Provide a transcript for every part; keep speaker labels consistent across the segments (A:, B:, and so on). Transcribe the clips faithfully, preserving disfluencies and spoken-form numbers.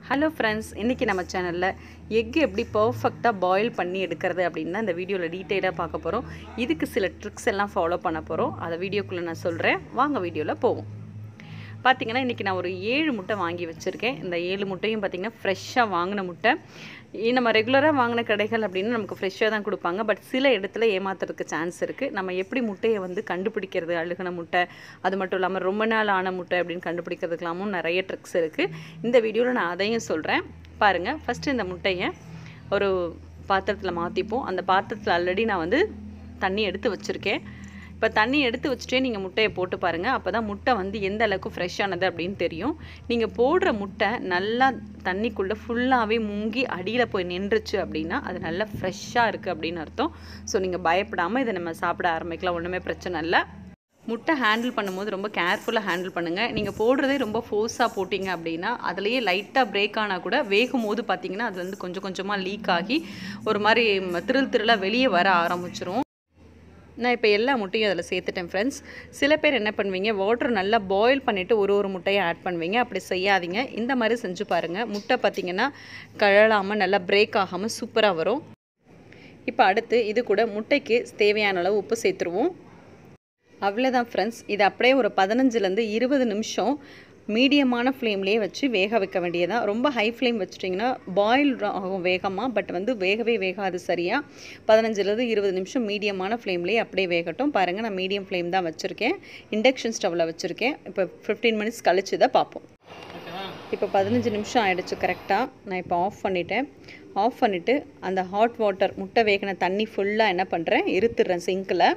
A: Hello friends, இன்றைக்கி நம்ம சேனலில் எக்கு எப்படி பர்ஃபெக்டாக பாயில் பண்ணி எடுக்கிறது அப்படின்னு தான் இந்த வீடியோவில் டீட்டெயிலாக பார்க்க போகிறோம். இதுக்கு சில ட்ரிக்ஸ் எல்லாம் ஃபாலோ பண்ண போகிறோம். அதை வீடியோக்குள்ளே நான் சொல்கிறேன், வாங்க வீடியோவில் போவோம். பார்த்திங்கன்னா இன்றைக்கி நான் ஒரு ஏழு முட்டை வாங்கி வச்சுருக்கேன். இந்த ஏழு முட்டையும் பார்த்திங்கன்னா ஃப்ரெஷ்ஷாக வாங்கின முட்டை. நம்ம ரெகுலராக வாங்கின கடைகள் அப்படின்னு நமக்கு ஃப்ரெஷ்ஷாக தான் கொடுப்பாங்க. பட் சில இடத்துல ஏமாத்துறதுக்கு சான்ஸ் இருக்குது. நம்ம எப்படி முட்டையை வந்து கண்டுபிடிக்கிறது, அழுகின முட்டை, அது மட்டும் இல்லாமல் ரொம்ப நாள் ஆன முட்டை அப்படின்னு கண்டுபிடிக்கிறதுக்கெல்லாமும் நிறைய ட்ரிக்ஸ் இருக்குது. இந்த வீடியோவில் நான் அதையும் சொல்கிறேன், பாருங்கள். ஃபஸ்ட்டு இந்த முட்டையை ஒரு பாத்திரத்தில் மாற்றிப்போம். அந்த பாத்திரத்தில் ஆல்ரெடி நான் வந்து தண்ணி எடுத்து வச்சுருக்கேன். இப்போ தண்ணி எடுத்து வச்சுட்டே நீங்கள் முட்டையை போட்டு பாருங்கள். அப்போ தான் முட்டை வந்து எந்த அளவுக்கு ஃப்ரெஷ்ஷானது அப்படின்னு தெரியும். நீங்கள் போடுற முட்டை நல்லா தண்ணிக்குள்ளே ஃபுல்லாகவே முங்கி அடியில் போய் நின்றுச்சு அப்படின்னா அது நல்லா ஃப்ரெஷ்ஷாக இருக்குது அப்படின்னு அர்த்தம். ஸோ நீங்கள் பயப்படாமல் இதை நம்ம சாப்பிட ஆரம்பிக்கலாம், ஒன்றுமே பிரச்சனை இல்லை. முட்டை ஹேண்டில் பண்ணும்போது ரொம்ப கேர்ஃபுல்லாக ஹேண்டில் பண்ணுங்கள். நீங்கள் போடுறதே ரொம்ப ஃபோர்ஸாக போட்டிங்க அப்படின்னா அதுலேயே லைட்டாக பிரேக் ஆனால் கூட வேகும் போது பார்த்திங்கன்னா அது வந்து கொஞ்சம் கொஞ்சமாக லீக் ஆகி ஒரு மாதிரி திருள் திருளாக வெளியே வர ஆரம்பிச்சிரும். நான் இப்போ எல்லா முட்டையும் அதில் சேர்த்துட்டேன் ஃப்ரெண்ட்ஸ். சில பேர் என்ன பண்ணுவீங்க, வாட்டர் நல்லா பாயில் பண்ணிவிட்டு ஒரு ஒரு முட்டையை ஆட் பண்ணுவீங்க. அப்படி செய்யாதீங்க. இந்த மாதிரி செஞ்சு பாருங்கள். முட்டை பார்த்திங்கன்னா கழலாமல் நல்லா பிரேக் ஆகாமல் சூப்பராக வரும். இப்போ அடுத்து இது கூட முட்டைக்கு தேவையான அளவு உப்பு சேர்த்துருவோம். அவ்வளோதான் ஃப்ரெண்ட்ஸ். இது அப்படியே ஒரு பதினஞ்சுலேருந்து இருபது நிமிஷம் மீடியமான ஃப்ளேம்லேயே வச்சு வேக வைக்க வேண்டியதான். ரொம்ப ஹை ஃப்ளேம் வச்சுட்டிங்கன்னா பாயில் ஆகும் வேகமாக, பட் வந்து வேகவே வேகாது சரியாக. பதினஞ்சுலேருந்து இருபது நிமிஷம் மீடியமான ஃப்ளேம்லேயே அப்படியே வேகட்டும். பாருங்கள், நான் மீடியம் ஃப்ளேம் தான் வச்சுருக்கேன். இண்டக்ஷன் ஸ்டவ்வில் வச்சுருக்கேன். இப்போ ஃபிஃப்டீன் மினிட்ஸ் கழிச்சு தான் பார்ப்போம். இப்போ பதினஞ்சு நிமிஷம் ஆகிடுச்சு கரெக்டாக. நான் இப்போ ஆஃப் பண்ணிவிட்டேன். ஆஃப் பண்ணிவிட்டு அந்த ஹாட் வாட்டர் முட்டை வேகின தண்ணி ஃபுல்லாக என்ன பண்ணுறேன், இருத்துடுறேன் சிங்கில்.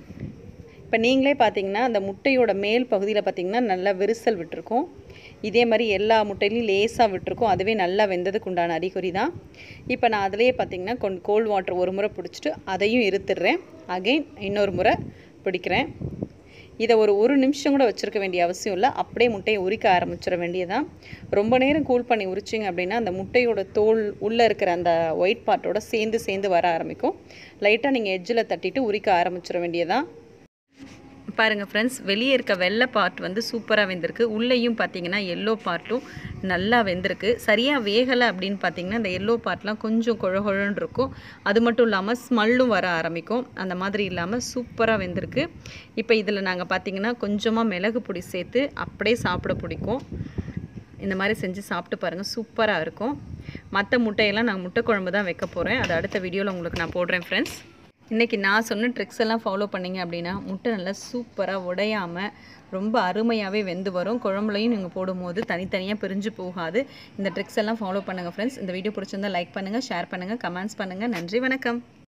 A: இப்போ நீங்களே பார்த்தீங்கன்னா அந்த முட்டையோட மேல் பகுதியில் பார்த்திங்கன்னா நல்லா விரிசல் விட்டுருக்கும். இதே மாதிரி எல்லா முட்டையிலையும் லேசாக விட்டுருக்கும். அதுவே நல்லா வெந்ததுக்கு உண்டான அறிகுறி தான். இப்போ நான் அதிலேயே பார்த்திங்கன்னா கொஞ்சம் கோல்ட் வாட்டர் ஒரு முறை பிடிச்சிட்டு அதையும் இருத்துடுறேன். அகெயின் இன்னொரு முறை பிடிக்கிறேன். இதை ஒரு ஒரு நிமிஷம் கூட வச்சுருக்க வேண்டிய அவசியம் இல்லை. அப்படியே முட்டையை உரிக்க ஆரம்பிச்சிட வேண்டியதான். ரொம்ப நேரம் கூல் பண்ணி உரிச்சிங்க அப்படின்னா அந்த முட்டையோட தோல் உள்ளே இருக்கிற அந்த ஒயிட் பார்ட்டோட சேர்ந்து சேர்ந்து வர ஆரம்பிக்கும். லைட்டாக நீங்கள் எட்ஜில் தட்டிட்டு உரிக்க ஆரம்பிச்சிட வேண்டியதான். பாருங்கள் ஃப்ரெண்ட்ஸ், வெளியே இருக்க வெள்ளை பார்ட் வந்து சூப்பராக வெந்திருக்கு. உள்ளேயும் பார்த்தீங்கன்னா எல்லோ பார்ட்டும் நல்லா வெந்திருக்கு. சரியாக வேகலை அப்படின்னு பார்த்தீங்கன்னா இந்த எல்லோ பார்ட்லாம் கொஞ்சம் குழகுழன்னு இருக்கும். அது மட்டும் இல்லாமல் ஸ்மெல்லும் வர ஆரம்பிக்கும். அந்த மாதிரி இல்லாமல் சூப்பராக வெந்திருக்கு. இப்போ இதில் நாங்கள் பார்த்தீங்கன்னா கொஞ்சமாக மிளகு பொடி சேர்த்து அப்படியே சாப்பிட பிடிக்கும். இந்த மாதிரி செஞ்சு சாப்பிட்டு பாருங்கள், சூப்பராக இருக்கும். மற்ற முட்டையெல்லாம் நான் முட்டை குழம்பு தான் வைக்க போகிறேன். அது அடுத்த வீடியோவில் உங்களுக்கு நான் போடுறேன் ஃப்ரெண்ட்ஸ். இன்றைக்கி நான் சொன்ன ட்ரிக்ஸ் எல்லாம் ஃபாலோ பண்ணிங்க அப்படின்னா முட்டை நல்லா சூப்பராக உடையாமல் ரொம்ப அருமையாகவே வெந்து வரும். குழம்புலையும் நீங்கள் போடும்போது தனித்தனியாக பிரிஞ்சு போகாது. இந்த ட்ரிக்ஸ் எல்லாம் ஃபாலோ பண்ணுங்கள் ஃப்ரெண்ட்ஸ். இந்த வீடியோ பிடிச்சிருந்தால் லைக் பண்ணுங்கள், ஷேர் பண்ணுங்கள், கமெண்ட்ஸ் பண்ணுங்கள். நன்றி, வணக்கம்.